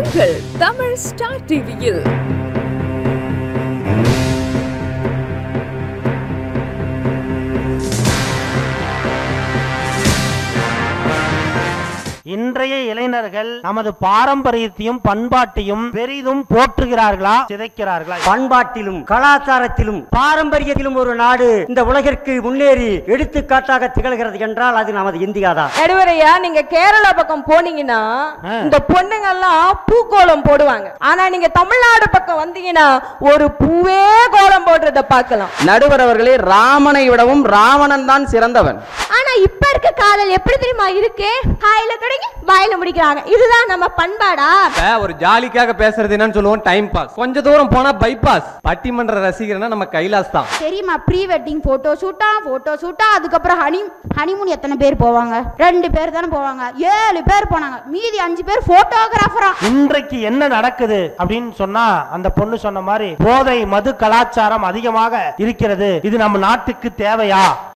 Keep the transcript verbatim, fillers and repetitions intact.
உங்கள் தமிழ் ஸ்டார் டிவியில் இன்றைய இளைஞர்கள் நமது பாரம்பரியத்தையும் பண்பாட்டையும் பெரிதும் போற்றுகிறார்களா சிதைக்கிறார்களா? பண்பாட்டிலும் கலாச்சாரத்திலும் பாரம்பரியத்திலும் ஒரு நாடு இந்த உலகிற்கு முன்னேறி எடுத்துக்காட்டாக திகழ்கிறது என்றால் அது நமது இந்தியா தான். நடுவரையா, நீங்க கேரளா பக்கம் போனீங்கன்னா இந்த பொண்ணுங்க எல்லாம் பூக்கோலம் போடுவாங்க. ஆனா நீங்க தமிழ்நாடு பக்கம் வந்தீங்கன்னா ஒரு பூவே கோலம் போடுறத பார்க்கலாம். நடுவர் அவர்களே, ராமனை விடவும் ராவணன் தான் சிறந்தவன். ஆனா இப்ப இருக்க காதல் எப்படி தெரியுமா இருக்கு? ஹாயில தொடங்கி வாயில முடிக்கிறாங்க. இதுதான் நம்ம பண்பாடா? ஒரு ஜாலிக்காக பேசுறது என்னன்னு சொல்லுவோம், டைம் பாஸ். கொஞ்ச தூரம் போனா பைபாஸ். பட்டிமன்ற ரசிகர்னா நம்ம கைலாஸ் தான். தெரியுமா, ப்ரீ வெட்டிங் போட்டோ ஷூட்டா போட்டோ ஷூட்டா அதுக்கப்புறம் ஹனி ஹனிமூன் எத்தனை பேர் போவாங்க? ரெண்டு பேர் தானே போவாங்க. ஏழு பேர் போனாங்க, மீதி அஞ்சு பேர் போட்டோகிராஃபரா. இன்றைக்கு என்ன நடக்குது அப்படின்னு சொன்னா, அந்த பொண்ணு சொன்ன மாதிரி போதை மது கலாச்சாரம் அதிகமாக இருக்கிறது. இது நம்ம நாட்டுக்கு தேவையா?